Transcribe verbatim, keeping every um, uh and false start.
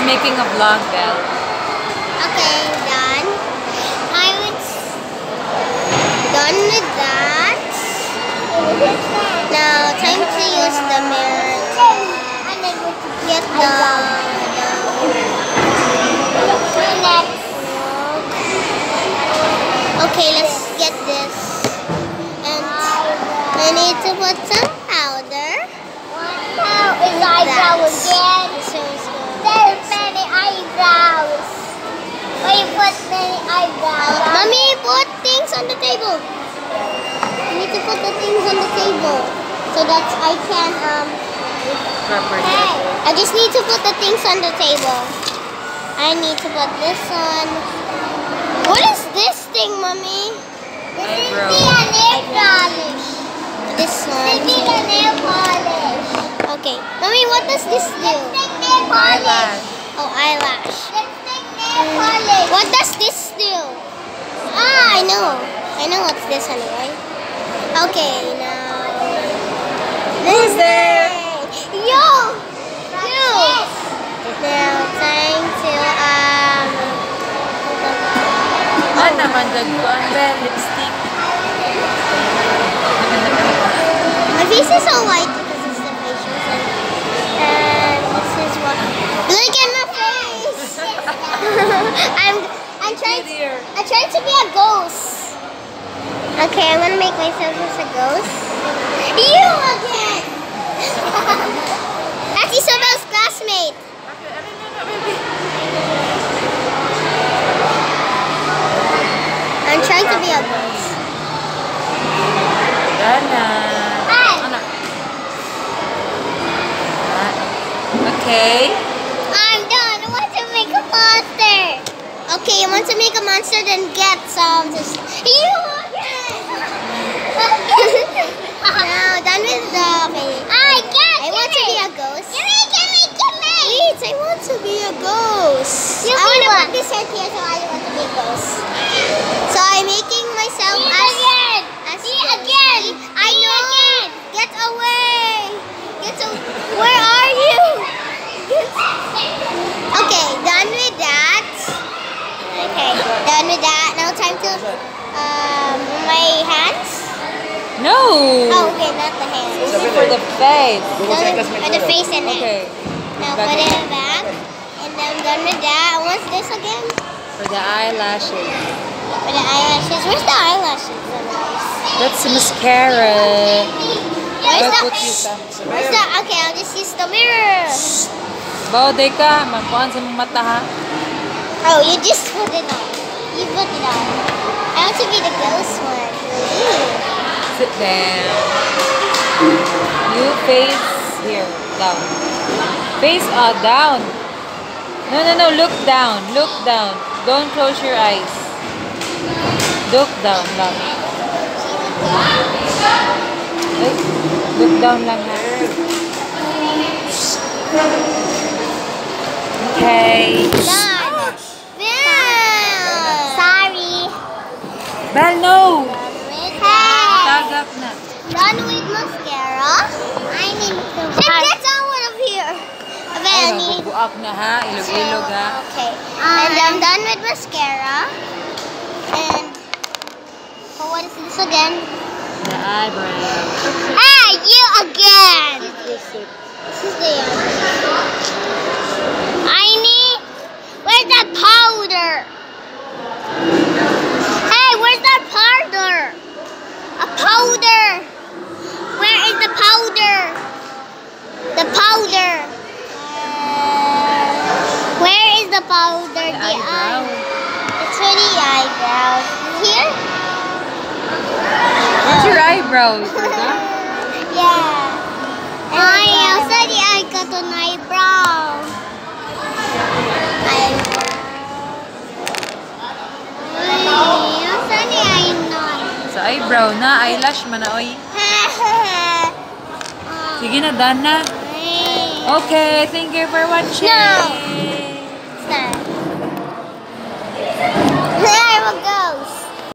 making a vlog, Belle. Okay, done. I was done with that. Now, time to use the mirror to get the, the okay, let's get this. And I need to put some powder. Now is eyebrow again. So it's good. There's many eyebrows. Why you put many eyebrows? Mommy, put things on the table. You need to put the things on the table so that I can um. Hey. I just need to put the things on the table. I need to put this on. What is this thing, Mommy? This is Eyebrow. the nail polish. This one. This is the nail polish. Okay. Mommy, what does this do? Lipstick nail polish. Eyelash. Oh, eyelash. Lipstick nail polish. What does this do? Ah, I know. I know what's this anyway. Okay, now. Who's there? Yo! Yo! Now, time to, um... Ah, naman dagkuan, Belle. Lipstick. My face is so white because it's the facial thing. And this is what... Look at my face! I'm, I'm trying to, I'm trying to be a ghost. Okay, I'm gonna make myself as a ghost. You again! That's Isabel's classmate. I'm trying to be a ghost. Dana. Hi. Anak. Okay. I'm done. I want to make a monster. Okay, you want to make a monster, then get some. Just you again. Now done with the. Okay. I can't. I want to be a ghost. Gimme, gimme, gimme. Wait, I want to be a ghost. You I be want to one. put this right here, so I want to be a ghost. So I'm making myself See as again. as See ghost. again. I See know. again. Get away. Get away. Where are you? Okay, done with that. Okay, done with that. Now time to um my hands. No. Oh, okay, not the hands. This is for the face. Done with the face and neck. Okay. Now put it back, and then I'm done with that. What's this again? For the eyelashes. For the eyelashes. Where's the eyelashes? That's mascara. Where's But the? put you some. Where's the? Okay, I'll just use the mirror. Bauday ka. Magkuhan sa mong mata, ha? Oh, you just put it on. You put it on. I want to be the ghost one. Sit down. You face here. Down. Face uh, down. No, no, no. Look down. Look down. Don't close your eyes. Look down lang. Ay, look down lang, ha? Okay. Done. Belle. Sorry. Belle, no! With that. Tagap na. Done with mascara. I need to. Then get out of here. Belle, Ay, need. magbubuak na, ha? Ilog-ilog, ha? Okay. And I'm done with mascara. And oh, what is this again? The eyebrow. Hey, you again! This is This is the eyebrow. I need. Where's that powder? Hey, where's that powder? A powder. Where is the powder? The powder. Where is the powder? the eyebrow. It's for the eyebrows. Here? Where's your eyebrow? You forgot? Yeah. Ay, asa di ay katon eyebrow. Eyebrow. Ay, asa di ay non. Sa eyebrow na. Eyelash man na, oy. Sige na, done na. Okay, thank you for watching. No.